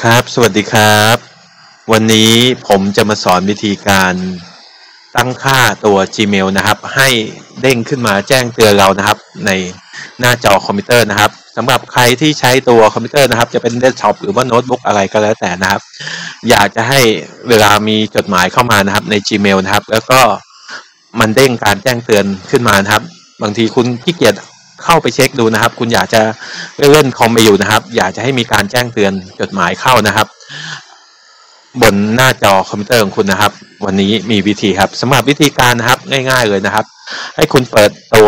ครับสวัสดีครับวันนี้ผมจะมาสอนวิธีการตั้งค่าตัว Gmail นะครับให้เด้งขึ้นมาแจ้งเตือนเรานะครับในหน้าจอคอมพิวเตอร์นะครับสำหรับใครที่ใช้ตัวคอมพิวเตอร์นะครับจะเป็นเดสก์ท็อปหรือว่าโน้ตบุ๊กอะไรก็แล้วแต่นะครับอยากจะให้เวลามีจดหมายเข้ามานะครับใน Gmail นะครับแล้วก็มันเด้งการแจ้งเตือนขึ้นมานะครับบางทีคุณขี้เกียจเข้าไปเช็คดูนะครับคุณอยากจะเล่นคอมไปอยู่นะครับอยากจะให้มีการแจ้งเตือนจดหมายเข้านะครับบนหน้าจอคอมพิวเตอร์ของคุณนะครับวันนี้มีวิธีครับสำหรับวิธีการนะครับง่ายๆเลยนะครับให้คุณเปิดตัว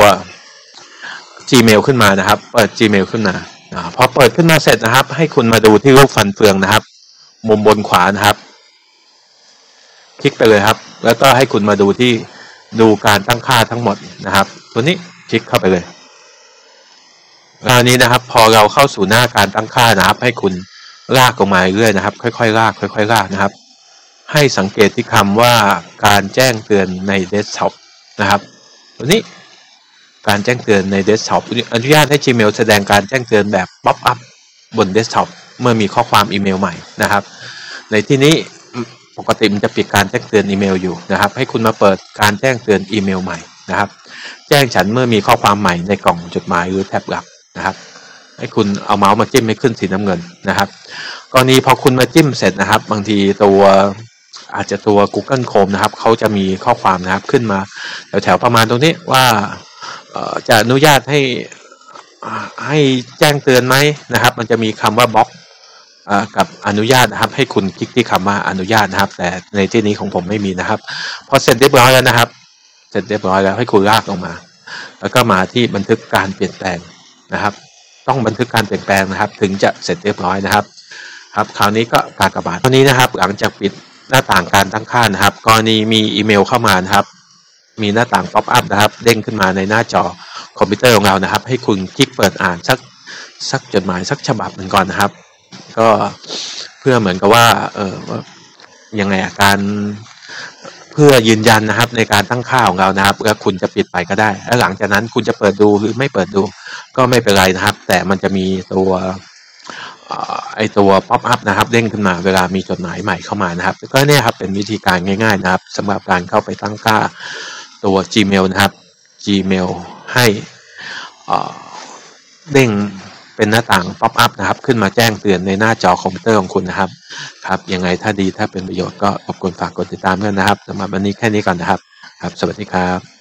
Gmail ขึ้นมานะครับเปิด Gmail ขึ้นมาพอเปิดขึ้นมาเสร็จนะครับให้คุณมาดูที่รูปฟันเฟืองนะครับมุมบนขวานะครับคลิกไปเลยครับแล้วก็ให้คุณมาดูการตั้งค่าทั้งหมดนะครับตัวนี้คลิกเข้าไปเลยคราวนี้นะครับพอเราเข้าสู่หน้าการตั้งค่านะครับให้คุณลากลงมาเรื่อยนะครับค่อยๆลากค่อยๆลากนะครับให้สังเกตที่คำว่าการแจ้งเตือนในเดสก์ท็อปนะครับตัวนี้การแจ้งเตือนในเดสก์ท็อปอนุญาตให้ Gmail แสดงการแจ้งเตือนแบบป๊อปอัพบนเดสก์ท็อปเมื่อมีข้อความอีเมลใหม่นะครับในที่นี้ปกติมันจะปิดการแจ้งเตือนอีเมลอยู่นะครับให้คุณมาเปิดการแจ้งเตือนอีเมลใหม่นะครับแจ้งฉันเมื่อมีข้อความใหม่ในกล่องจดหมายหรือแท็บหลักนะครับให้คุณเอาเมาส์มาจิ้มให้ขึ้นสีน้ำเงินนะครับกรณีพอคุณมาจิ้มเสร็จนะครับบางทีอาจจะตัว Google Chrome นะครับเขาจะมีข้อความนะครับขึ้นมาแถวๆประมาณตรงนี้ว่าจะอนุญาตให้แจ้งเตือนไหมนะครับมันจะมีคำว่าบล็อกกับอนุญาตนะครับให้คุณคลิกที่คำว่าอนุญาตนะครับแต่ในที่นี้ของผมไม่มีนะครับพอเสร็จเรียบร้อยแล้วนะครับเสร็จเรียบร้อยแล้วให้คุณลากลงมาแล้วก็มาที่บันทึกการเปลี่ยนแปลงนะครับต้องบันทึกการเปลี่ยนแปลงนะครับถึงจะเสร็จเรียบร้อยนะครับคราวนี้ก็กากบาทตัวนี้นะครับหลังจากปิดหน้าต่างการตั้งค่านะครับกรณีมีอีเมลเข้ามานะครับมีหน้าต่างป๊อปอัพนะครับเด้งขึ้นมาในหน้าจอคอมพิวเตอร์ของเรานะครับให้คุณคลิกเปิดอ่านสักจดหมายสักฉบับหนึ่งก่อนนะครับก็เพื่อเหมือนกับว่ายังไงการเพื่อยืนยันนะครับในการตั้งค่าของเรานะครับแล้วคุณจะปิดไปก็ได้แล้วหลังจากนั้นคุณจะเปิดดูหรือไม่เปิดดูก็ไม่เป็นไรนะครับแต่มันจะมีตัวป๊อปอัพนะครับเด้งขึ้นมาเวลามีจดหมายใหม่เข้ามานะครับก็เนี่ยครับเป็นวิธีการง่ายๆนะครับสำหรับการเข้าไปตั้งค่าตัว Gmail นะครับ Gmail ให้เด้งเป็นหน้าต่างป๊อปอัพนะครับขึ้นมาแจ้งเตือนในหน้าจอคอมพิวเตอร์ของคุณนะครับยังไงถ้าดีถ้าเป็นประโยชน์ก็รบกวนฝากกดติดตามกันนะครับสำหรับวันนี้แค่นี้ก่อนนะครับสวัสดีครับ